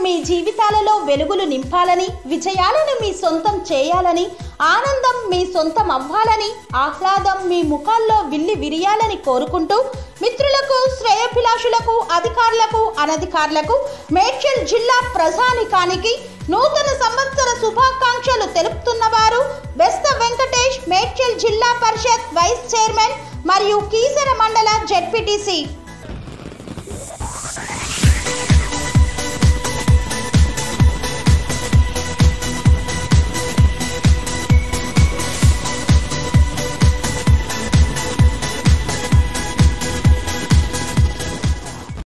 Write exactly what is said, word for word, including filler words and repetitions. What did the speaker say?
మీ జీవితాలలో వెలుగులు నింపాలని, విజయాలను మీ సొంతం చేయాలని, ఆనందం మీ సొంతం అవ్వాలని, ఆహ్లాదం మీ ముఖాల్లో విల్లి విరియాలని కోరుకుంటూ మిత్రులకు, శ్రేయోభిలాషులకు, అధికారులకు, అనధికారులకు, మేడ్చల్ జిల్లా ప్రజానికానికి నూతన సంవత్సర శుభాకాంక్షలు తెలుపుతున్నవారు బెస్త వెంకటేష్, మేడ్చల్ జిల్లా పరిషత్ వైస్ చైర్మన్ మరియు కీసర మండల జెడ్పీటీసీ.